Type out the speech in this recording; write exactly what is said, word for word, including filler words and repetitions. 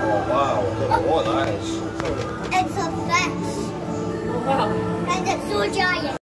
wow, I don't know what that is. It's a fish. Wow. And it's so giant.